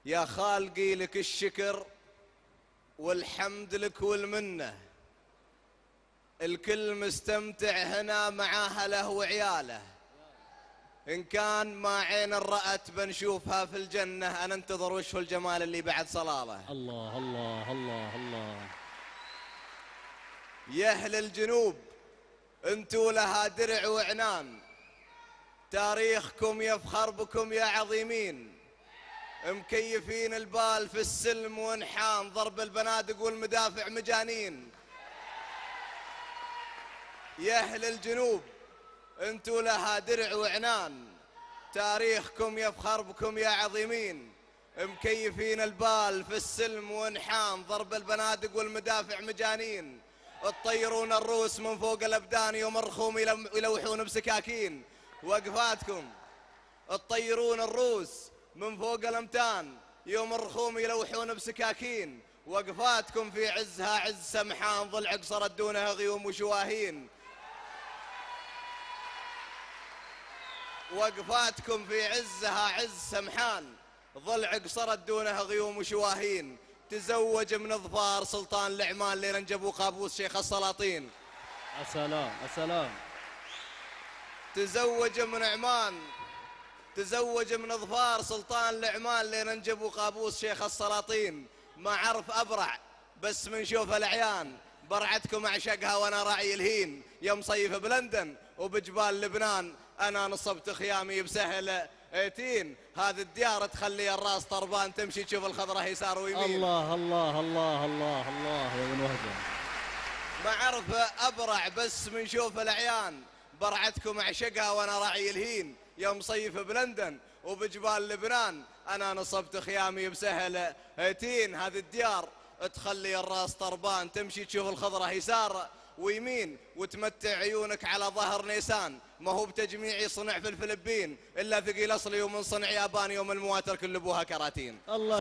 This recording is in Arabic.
يا خالقي لك الشكر والحمد لك والمنة. الكل مستمتع هنا مع أهله وعياله. إن كان ما عين رأت بنشوفها في الجنة. أنا انتظر وجه الجمال اللي بعد صلاله. الله الله الله الله. يا أهل الجنوب انتوا لها درع وعنان، تاريخكم يفخر بكم يا عظيمين. مكيفين البال في السلم وانحان، ضرب البنادق والمدافع مجانين. يا أهل الجنوب انتوا لها درع وعنان، تاريخكم يفخر بكم يا عظيمين. مكيفين البال في السلم وانحان، ضرب البنادق والمدافع مجانين. تطيرون الروس من فوق الأبدان يوم الرخوم يلوحون بسكاكين. وقفاتكم تطيرون الروس من فوق الأمتان يوم الرخوم يلوحون بسكاكين. وقفاتكم في عزها عز سمحان، ضلع قصرت دونها غيوم وشواهين. وقفاتكم في عزها عز سمحان، ضلع قصرت دونها غيوم وشواهين. تزوج من اظفار سلطان العمان ليرنجب وقابوس شيخ السلاطين. السلام السلام. تزوج من اظفار سلطان العمان ليرنجب وقابوس شيخ السلاطين. ما عرف ابرع بس من شوف العيان، برعتكم اعشقها وانا راعي الهين. يا مصيف بلندن وبجبال لبنان، انا نصبت خيامي بسهل ايتين. هذه الديار تخلي الراس طربان، تمشي تشوف الخضره يسار ويمين. الله الله الله الله الله يا ابن وهجة. ما عرف ابرع بس من شوف العيان، برعتكم اعشقها وانا راعي الهين. يا مصيف بلندن وبجبال لبنان، انا نصبت خيامي بسهل ايتين. هذه الديار تخلي الراس طربان، تمشي تشوف الخضره يسار ويمين. وتمتع عيونك على ظهر نيسان، ما هو بتجميعي صنع في الفلبين، الا ثقيل اصلي ومن صنع ياباني، يوم المواتر كل ابوها كراتين. الله.